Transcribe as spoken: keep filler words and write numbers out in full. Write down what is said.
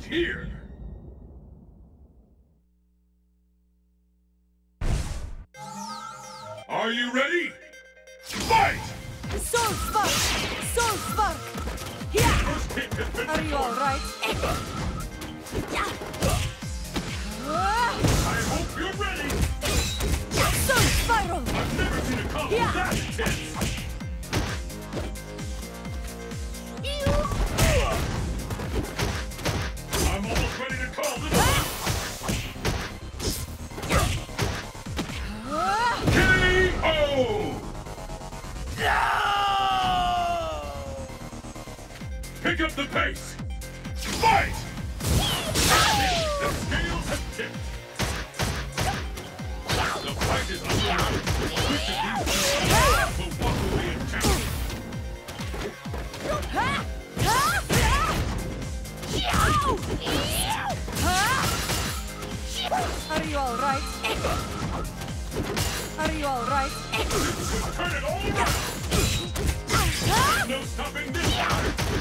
here! Are you ready? Fight! Soul Spark! Soul Spark! Yeah! First hit has been Are you alright? I hope you're ready! Soul Spiral! I've never seen a combo Yeah. that intense! I'm almost ready to call this one! K O! Pick up the pace! Fight! The scales have tipped! The fight is underway! Which of these will walk away in champion? Are you alright? Are you alright? Turn it all around! No stopping this one!